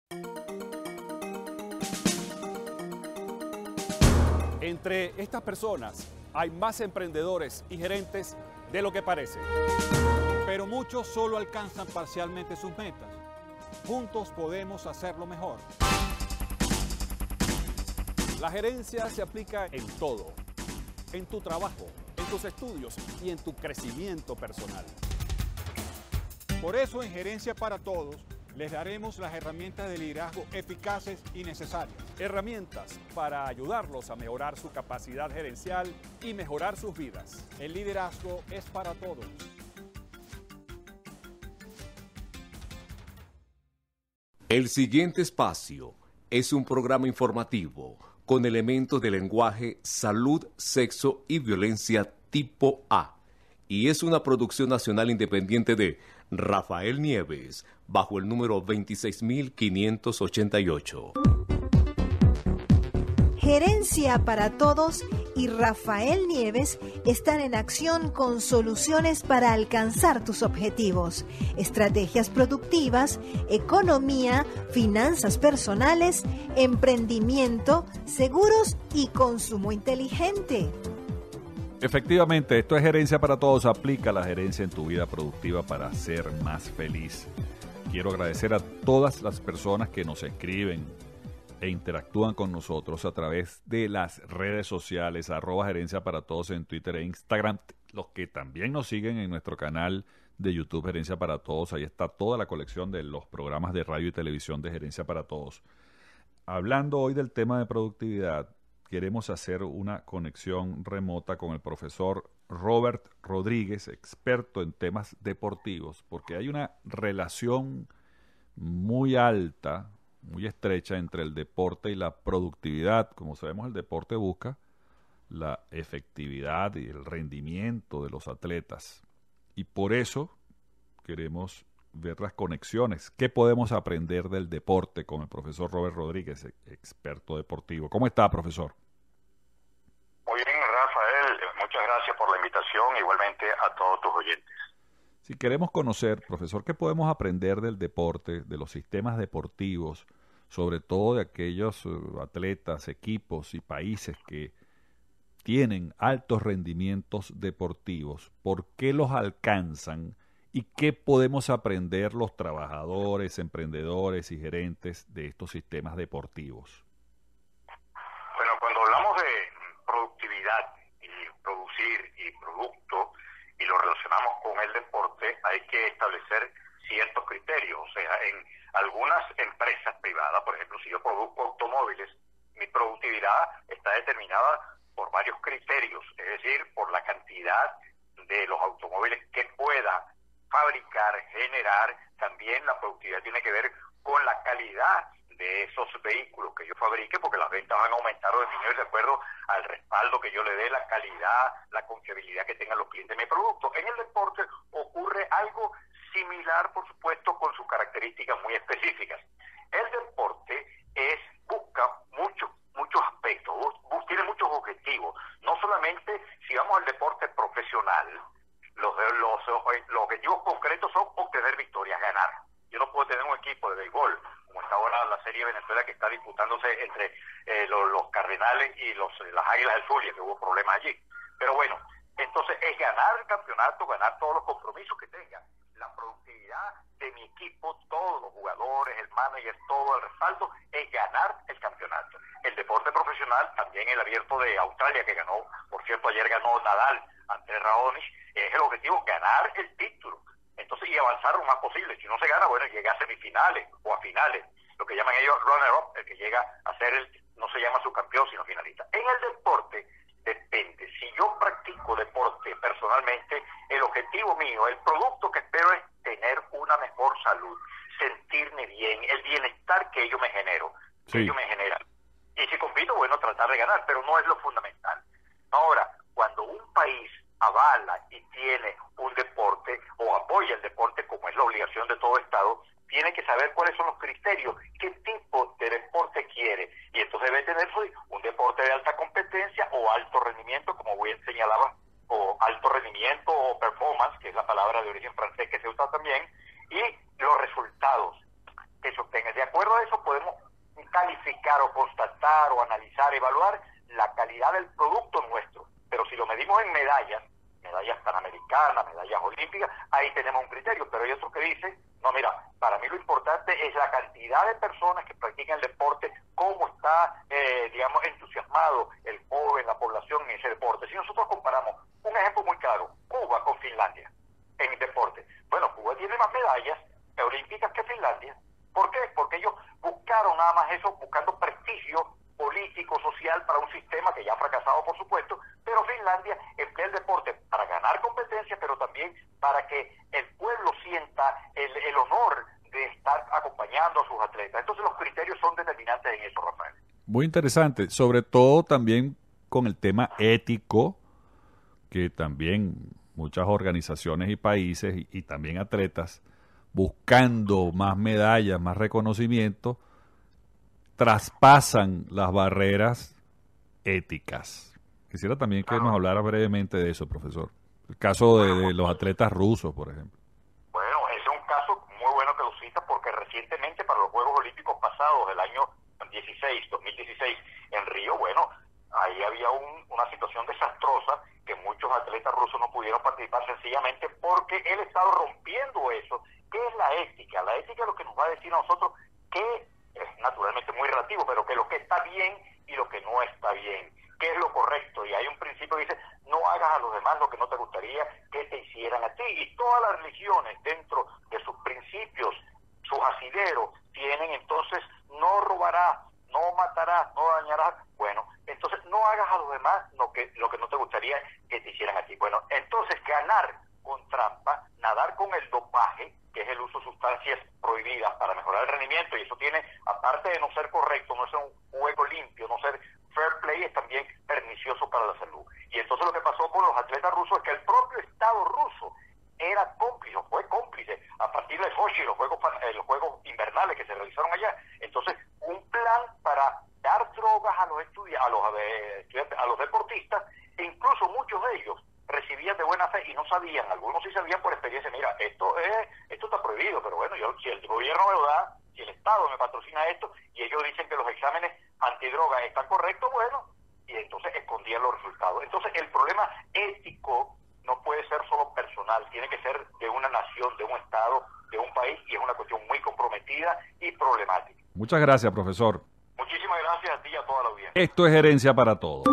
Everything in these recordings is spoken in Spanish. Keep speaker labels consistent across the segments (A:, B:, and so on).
A: Entre estas personas hay más emprendedores y gerentes de lo que parece.
B: Pero muchos solo alcanzan parcialmente sus metas. Juntos podemos hacerlo mejor.
A: La gerencia se aplica en todo, en tu trabajo, en tus estudios y en tu crecimiento personal.
B: Por eso en Gerencia para Todos les daremos las herramientas de liderazgo eficaces y necesarias.
A: Herramientas para ayudarlos a mejorar su capacidad gerencial y mejorar sus vidas.
B: El liderazgo es para todos.
C: El siguiente espacio es un programa informativo con elementos de lenguaje, salud, sexo y violencia tipo A. Y es una producción nacional independiente de Rafael Nieves, bajo el número 26588.
D: Gerencia para Todos y Rafael Nieves están en acción con soluciones para alcanzar tus objetivos, estrategias productivas, economía, finanzas personales, emprendimiento, seguros y consumo inteligente.
E: Efectivamente, esto es Gerencia para Todos. Aplica la gerencia en tu vida productiva para ser más feliz. Quiero agradecer a todas las personas que nos escriben e interactúan con nosotros a través de las redes sociales, @Gerencia para Todos en Twitter e Instagram. Los que también nos siguen en nuestro canal de YouTube Gerencia para Todos, ahí está toda la colección de los programas de radio y televisión de Gerencia para Todos. Hablando hoy del tema de productividad, queremos hacer una conexión remota con el profesor Robert Rodríguez, experto en temas deportivos, porque hay una relación muy alta, muy estrecha entre el deporte y la productividad. Como sabemos, el deporte busca la efectividad y el rendimiento de los atletas. Y por eso queremos ver las conexiones. ¿Qué podemos aprender del deporte con el profesor Robert Rodríguez, experto deportivo? ¿Cómo está, profesor?
F: Muy bien, Rafael. Muchas gracias por la invitación. Igualmente a todos tus oyentes.
E: Si queremos conocer, profesor, ¿qué podemos aprender del deporte, de los sistemas deportivos, sobre todo de aquellos atletas, equipos y países que tienen altos rendimientos deportivos? ¿Por qué los alcanzan? ¿Y qué podemos aprender los trabajadores, emprendedores y gerentes de estos sistemas deportivos?
F: Bueno, cuando hablamos de productividad y producir y producto y lo relacionamos con el deporte, hay que establecer ciertos criterios. O sea, en algunas empresas privadas, por ejemplo, si yo produzco automóviles, mi productividad está determinada por varios criterios, es decir, por la cantidad de los automóviles que pueda fabricar, generar. También la productividad tiene que ver con la calidad de esos vehículos que yo fabrique, porque las ventas van a aumentar o disminuir de acuerdo al respaldo que yo le dé, la calidad, la confiabilidad que tengan los clientes de mi producto. En el deporte ocurre algo similar, por supuesto, con sus características muy específicas. El deporte busca muchos aspectos, tiene muchos objetivos. No solamente si vamos al deporte profesional, los objetivos concretos son obtener victorias, ganar. Yo no puedo tener un equipo de béisbol, como está ahora la serie de Venezuela que está disputándose entre los Cardenales y las Águilas del Zulia, que hubo problemas allí. Pero bueno, entonces es ganar el campeonato, ganar todos los compromisos que tenga. La productividad de mi equipo, todos los jugadores, el manager, todo el respaldo, es ganar el campeonato. El deporte profesional, también el Abierto de Australia, que ganó, por cierto, ayer ganó Nadal ante Raonic, es el objetivo ganar el título. Entonces, y avanzar lo más posible. Si no se gana, bueno, llega a semifinales o a finales. Lo que llaman ellos runner-up, el que llega a ser no se llama subcampeón, sino finalista. En el deporte depende. Si yo practico deporte personalmente, el objetivo mío, el producto que espero es tener una mejor salud, sentirme bien, el bienestar que ello me genero, que ello me genera. Y si compito, bueno, tratar de ganar, pero no es lo fundamental. Ahora, cuando un país avala y tiene un deporte o apoya el deporte, como es la obligación de todo Estado, tiene que saber cuáles son los criterios, qué tipo de deporte quiere. Y entonces debe tener un deporte de alta competencia o alto rendimiento, como bien señalaba, o alto rendimiento o performance, que es la palabra de origen francés que se usa también, y los resultados que se obtengan. De acuerdo a eso, calificar o constatar o analizar, evaluar la calidad del producto nuestro. Pero si lo medimos en medallas panamericanas, medallas olímpicas, ahí tenemos un criterio. Pero hay otros que dicen, no, mira, para mí lo importante es la cantidad de personas que practican el deporte, cómo está, entusiasmado el joven, la población en ese deporte. Si nosotros comparamos, un ejemplo muy claro, Cuba con Finlandia en el deporte. Bueno, Cuba tiene más medallas olímpicas que Finlandia. ¿Por qué? Porque ellos buscaron nada más eso, buscando prestigio político, social, para un sistema que ya ha fracasado, por supuesto, pero Finlandia emplea el deporte para ganar competencia, pero también para que el pueblo sienta el honor de estar acompañando a sus atletas. Entonces los criterios son determinantes en eso, Rafael.
E: Muy interesante, sobre todo también con el tema ético, que también muchas organizaciones y países y también atletas, buscando más medallas, más reconocimiento, traspasan las barreras éticas. Quisiera también que nos hablara brevemente de eso, profesor. El caso de los atletas rusos, por ejemplo.
F: Bueno, ese es un caso muy bueno que lo cita, porque recientemente para los Juegos Olímpicos pasados, del año 2016, en Río, bueno, ahí había una situación desastrosa, que muchos atletas rusos no pudieron participar sencillamente porque el Estado rompiendo eso. ¿Qué es la ética? La ética es lo que nos va a decir a nosotros que es naturalmente muy relativo, pero que lo que está bien y lo que no está bien, qué es lo correcto. Y hay un principio que dice, no hagas a los demás lo que no te gustaría que te hicieran a ti. Y todas las religiones, dentro de sus principios, sus asideros, tienen entonces, no robarás, no matarás, no dañarás. Bueno, entonces no hagas a los demás lo que no te gustaría que te hicieran a ti. Bueno, entonces ganar con trampa, nadar con el dopaje, que es el uso de sustancias prohibidas para mejorar el rendimiento, y eso tiene, aparte de no ser correcto, no ser un juego limpio, no ser fair play, es también pernicioso para la salud. Y entonces lo que pasó con los atletas rusos es que el propio Estado ruso era cómplice, fue cómplice, a partir de Sochi, los juegos invernales que se realizaron allá. Entonces, un plan para dar drogas a los estudiantes, a los deportistas, e incluso muchos de ellos recibían de buena fe y no sabían, algunos sí sabían por experiencia, mira, esto está prohibido, pero bueno, si el gobierno me lo da, si el Estado me patrocina esto, y ellos dicen que los exámenes antidrogas están correctos, bueno, y entonces escondían los resultados. Entonces el problema ético no puede ser solo personal, tiene que ser de una nación, de un Estado, de un país, y es una cuestión muy comprometida y problemática.
E: Muchas gracias, profesor.
F: Muchísimas gracias a ti y a toda la audiencia.
E: Esto es Gerencia para Todos.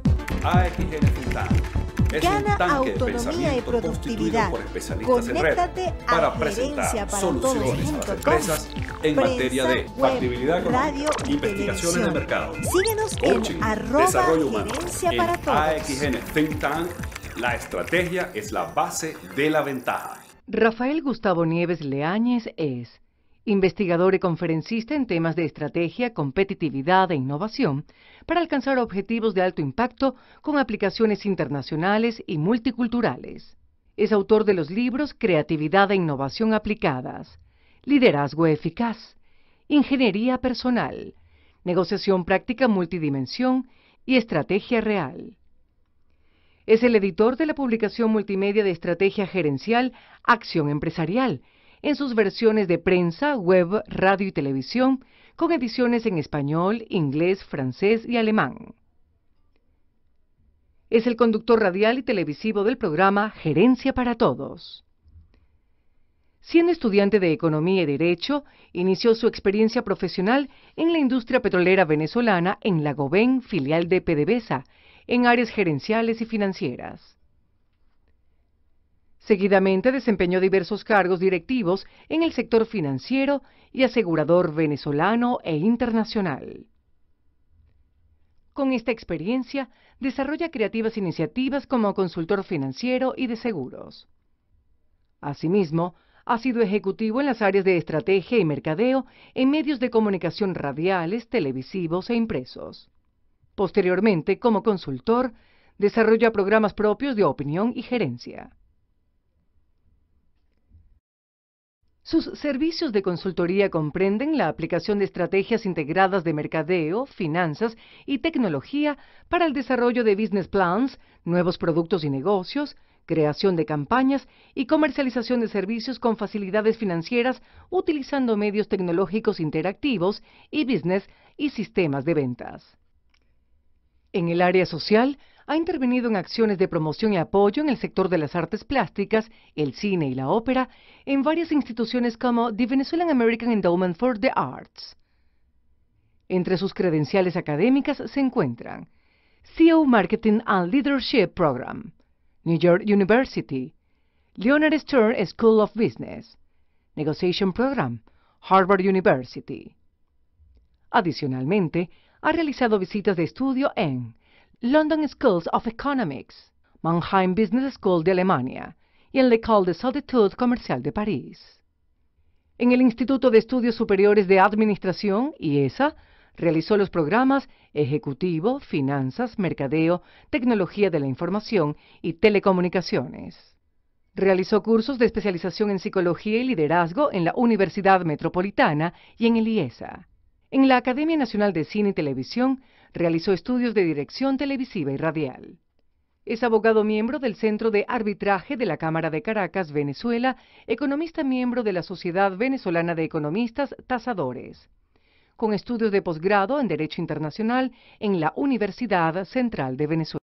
A: AXGN Fintan es
D: Gana
A: un tanque de
D: autonomía y
A: pensamiento
D: productividad.
A: constituido por especialistas en red
D: Conéctate
A: para
D: a
A: presentar soluciones a las
D: gerenciaparaTodos.com.
A: empresas en materia de
D: Prensa, web,
A: factibilidad económica,
D: radio y
A: investigaciones de mercado,
D: Síguenos
A: coaching,
D: en
A: desarrollo humano.
D: @gerencia
A: En
D: para todos.
A: AXGN Think Tank, la estrategia es la base de la ventaja.
G: Rafael Gustavo Nieves Leáñez es investigador y conferencista en temas de estrategia, competitividad e innovación para alcanzar objetivos de alto impacto con aplicaciones internacionales y multiculturales. Es autor de los libros Creatividad e Innovación Aplicadas, Liderazgo Eficaz, Ingeniería Personal, Negociación Práctica Multidimensión y Estrategia Real. Es el editor de la publicación multimedia de estrategia gerencial Acción Empresarial, en sus versiones de prensa, web, radio y televisión, con ediciones en español, inglés, francés y alemán. Es el conductor radial y televisivo del programa Gerencia para Todos. Siendo estudiante de Economía y Derecho, inició su experiencia profesional en la industria petrolera venezolana en Lagobén, filial de PDVSA, en áreas gerenciales y financieras. Seguidamente desempeñó diversos cargos directivos en el sector financiero y asegurador venezolano e internacional. Con esta experiencia, desarrolla creativas iniciativas como consultor financiero y de seguros. Asimismo, ha sido ejecutivo en las áreas de estrategia y mercadeo en medios de comunicación radiales, televisivos e impresos. Posteriormente, como consultor, desarrolla programas propios de opinión y gerencia. Sus servicios de consultoría comprenden la aplicación de estrategias integradas de mercadeo, finanzas y tecnología para el desarrollo de business plans, nuevos productos y negocios, creación de campañas y comercialización de servicios con facilidades financieras utilizando medios tecnológicos interactivos, e-business y sistemas de ventas. En el área social, ha intervenido en acciones de promoción y apoyo en el sector de las artes plásticas, el cine y la ópera, en varias instituciones como The Venezuelan American Endowment for the Arts. Entre sus credenciales académicas se encuentran CEO Marketing and Leadership Program, New York University, Leonard Stern School of Business, Negotiation Program, Harvard University. Adicionalmente, ha realizado visitas de estudio en London Schools of Economics, Mannheim Business School de Alemania y el l'École des Hautes Comerciales de París. En el Instituto de Estudios Superiores de Administración, IESA, realizó los programas Ejecutivo, Finanzas, Mercadeo, Tecnología de la Información y Telecomunicaciones. Realizó cursos de especialización en Psicología y Liderazgo en la Universidad Metropolitana y en el IESA. En la Academia Nacional de Cine y Televisión, realizó estudios de dirección televisiva y radial. Es abogado miembro del Centro de Arbitraje de la Cámara de Caracas, Venezuela, economista miembro de la Sociedad Venezolana de Economistas Tasadores, con estudios de posgrado en Derecho Internacional en la Universidad Central de Venezuela.